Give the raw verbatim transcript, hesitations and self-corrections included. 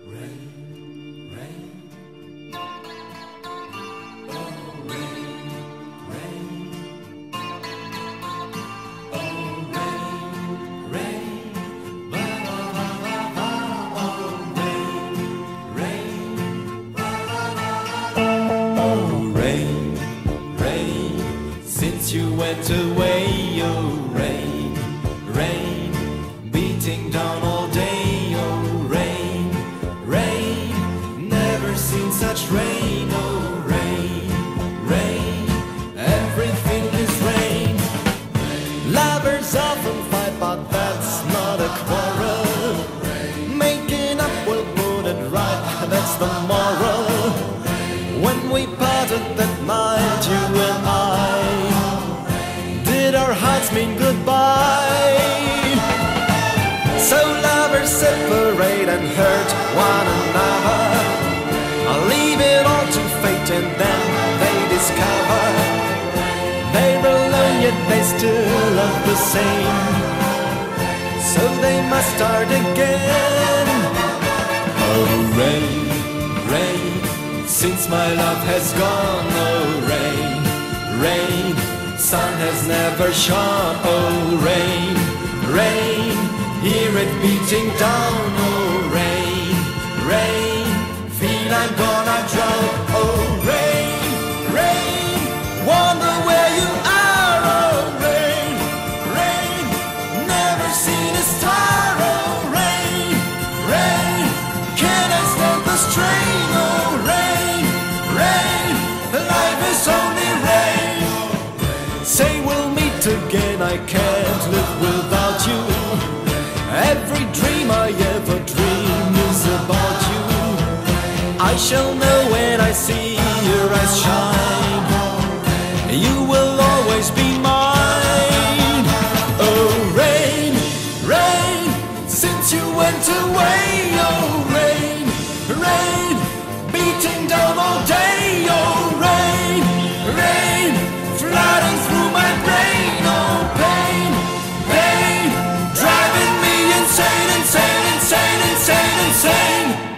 Rain, rain, oh rain, rain, oh rain, rain, ba ba ba ba ba, oh rain, rain, ba ba ba ba, oh rain, rain, since you went away, oh rain, rain, beating down all day. Seen such rain, oh rain, rain, everything is rain. Lovers often fight, but that's not a quarrel. Making up will put it right, that's the moral. When we parted that night, you and I, did our hearts mean goodbye? So lovers separate and hurt one another, leave it all to fate, and then they discover they're alone yet they still love the same. So they must start again. Oh rain, rain, since my love has gone. Oh rain, rain, sun has never shone. Oh rain, rain, hear it beating down. Oh rain, rain, I'm gonna drown. Oh rain, rain, wonder where you are. Oh rain, rain, never seen a star. Oh rain, rain, can I stand the strain? Oh rain, rain, life is only rain. Say we'll meet again, I can't live without you. Every dream I ever dream is about you. I shall know when I see your eyes shine, you will always be mine. Oh rain, rain, since you went away. Oh rain, rain, beating down all day. Oh rain, rain, flooding through my brain. Oh pain, pain, driving me insane, insane, insane, insane, insane.